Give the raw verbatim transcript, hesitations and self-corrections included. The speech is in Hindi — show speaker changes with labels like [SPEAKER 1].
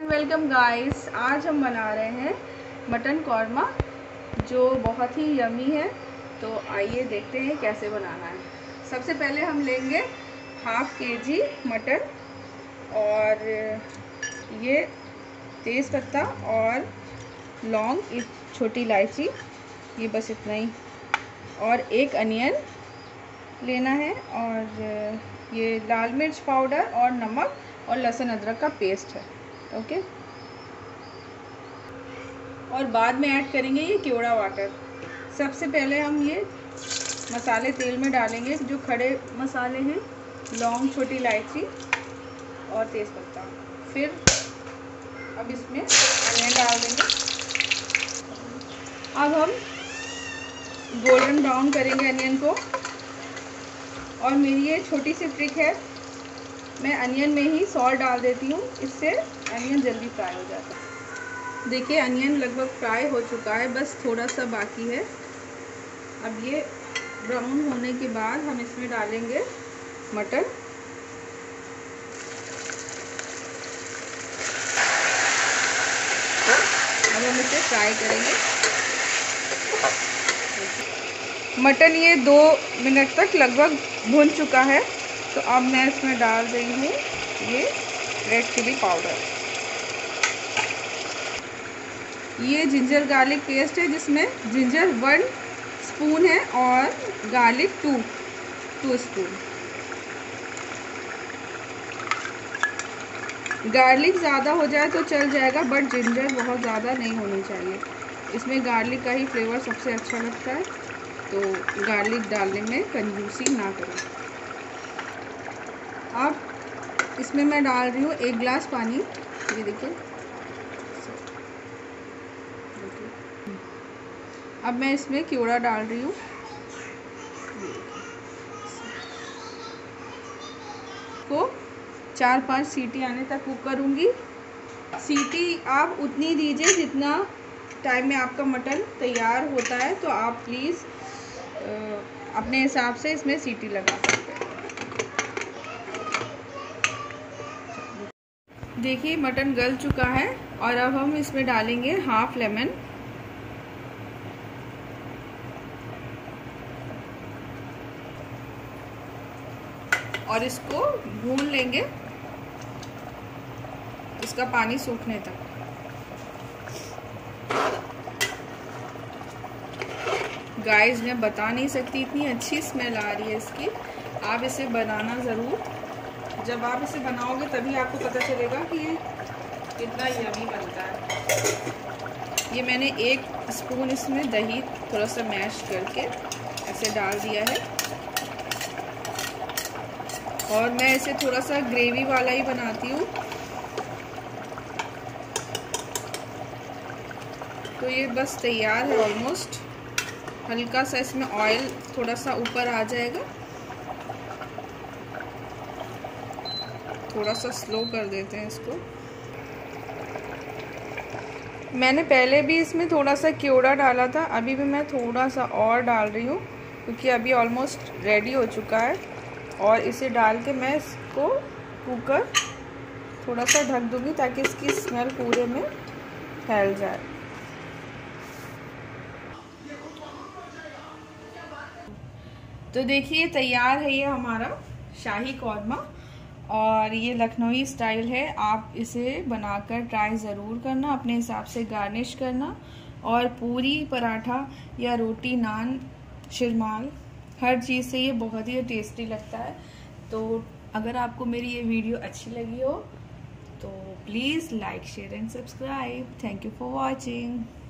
[SPEAKER 1] वेलकम गाइस, आज हम बना रहे हैं मटन कौरमा जो बहुत ही यमी है। तो आइए देखते हैं कैसे बनाना है। सबसे पहले हम लेंगे हाफ के जी मटन और ये तेज़ पत्ता और लौंग, एक छोटी इलायची, ये बस इतना ही, और एक अनियन लेना है, और ये लाल मिर्च पाउडर और नमक और लहसुन अदरक का पेस्ट है। ओके, और बाद में ऐड करेंगे ये केवड़ा वाटर। सबसे पहले हम ये मसाले तेल में डालेंगे, जो खड़े मसाले हैं, लौंग, छोटी इलायची और तेज़पत्ता। फिर अब इसमें अनियन डाल देंगे। अब हम गोल्डन ब्राउन करेंगे अनियन को। और मेरी ये छोटी सी ट्रिक है, मैं अनियन में ही सॉल्ट डाल देती हूँ, इससे अनियन जल्दी फ्राई हो जाता है। देखिए अनियन लगभग फ्राई हो चुका है, बस थोड़ा सा बाकी है। अब ये ब्राउन होने के बाद हम इसमें डालेंगे मटन। अब हम इसे फ्राई करेंगे। मटन ये दो मिनट तक लगभग भुन चुका है, तो अब मैं इसमें डाल रही हूँ ये रेड चिली पाउडर। ये जिंजर गार्लिक पेस्ट है, जिसमें जिंजर वन स्पून है और garlic two two spoon. Garlic ज़्यादा हो जाए तो चल जाएगा, बट जिंजर बहुत ज़्यादा नहीं होनी चाहिए। इसमें गार्लिक का ही फ्लेवर सबसे अच्छा लगता है, तो गार्लिक डालने में कंजूसी ना करें। अब इसमें मैं डाल रही हूँ एक गिलास पानी, ये देखिए। अब मैं इसमें केवड़ा डाल रही हूँ। को चार पांच सीटी आने तक कुक करूँगी। सीटी आप उतनी दीजिए जितना टाइम में आपका मटन तैयार होता है, तो आप प्लीज़ अपने हिसाब से इसमें सीटी लगा सकते हैं। देखिए मटन गल चुका है, और अब हम इसमें डालेंगे हाफ लेमन। और इसको भून लेंगे इसका पानी सूखने तक। गाइस मैं बता नहीं सकती, इतनी अच्छी स्मेल आ रही है इसकी। आप इसे बनाना ज़रूर। जब आप इसे बनाओगे तभी आपको पता चलेगा कि ये कितना यमी बनता है। ये मैंने एक स्पून इसमें दही थोड़ा सा मैश करके ऐसे डाल दिया है, और मैं इसे थोड़ा सा ग्रेवी वाला ही बनाती हूँ। तो ये बस तैयार है ऑलमोस्ट। हल्का सा इसमें ऑयल थोड़ा सा ऊपर आ जाएगा। थोड़ा सा स्लो कर देते हैं इसको। मैंने पहले भी इसमें थोड़ा सा केवड़ा डाला था, अभी भी मैं थोड़ा सा और डाल रही हूँ, क्योंकि अभी ऑलमोस्ट रेडी हो चुका है। और इसे डाल के मैं इसको कुकर थोड़ा सा ढक दूँगी, ताकि इसकी स्मेल पूरे में फैल जाए। तो देखिए तैयार है ये हमारा शाही कौरमा, और ये लखनवी स्टाइल है। आप इसे बनाकर ट्राई ज़रूर करना, अपने हिसाब से गार्निश करना, और पूरी, पराठा या रोटी, नान, शिरमाल, हर चीज़ से ये बहुत ही टेस्टी लगता है। तो अगर आपको मेरी ये वीडियो अच्छी लगी हो तो please like, share and subscribe. Thank you for watching.